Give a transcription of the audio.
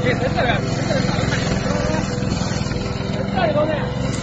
哎，真的，真的，啥都看见，啥里头呢？